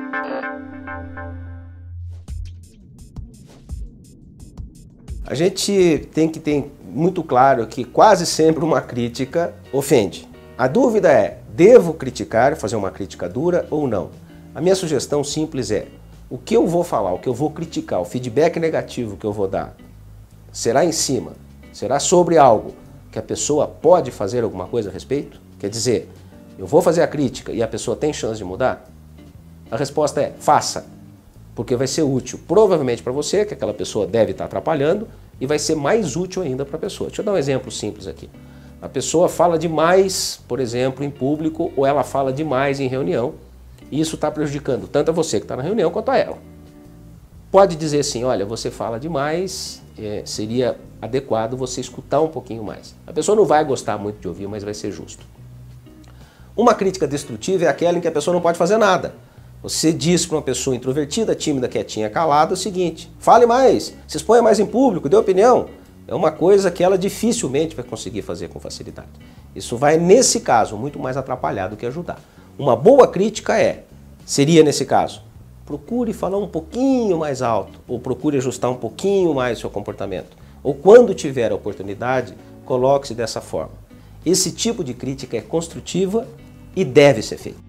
A gente tem que ter muito claro que quase sempre uma crítica ofende. A dúvida é, devo criticar, fazer uma crítica dura ou não? A minha sugestão simples é, o que eu vou falar, o que eu vou criticar, o feedback negativo que eu vou dar, será em cima, será sobre algo que a pessoa pode fazer alguma coisa a respeito? Quer dizer, eu vou fazer a crítica e a pessoa tem chance de mudar? A resposta é, faça. Porque vai ser útil, provavelmente para você, que aquela pessoa deve estar atrapalhando, e vai ser mais útil ainda para a pessoa. Deixa eu dar um exemplo simples aqui. A pessoa fala demais, por exemplo, em público, ou ela fala demais em reunião, e isso está prejudicando tanto a você que está na reunião, quanto a ela. Pode dizer assim, olha, você fala demais, seria adequado você escutar um pouquinho mais. A pessoa não vai gostar muito de ouvir, mas vai ser justo. Uma crítica destrutiva é aquela em que a pessoa não pode fazer nada. Você diz para uma pessoa introvertida, tímida, quietinha, calada o seguinte, fale mais, se exponha mais em público, dê opinião. É uma coisa que ela dificilmente vai conseguir fazer com facilidade. Isso vai, nesse caso, muito mais atrapalhar do que ajudar. Uma boa crítica seria nesse caso, procure falar um pouquinho mais alto, ou procure ajustar um pouquinho mais o seu comportamento. Ou quando tiver a oportunidade, coloque-se dessa forma. Esse tipo de crítica é construtiva e deve ser feita.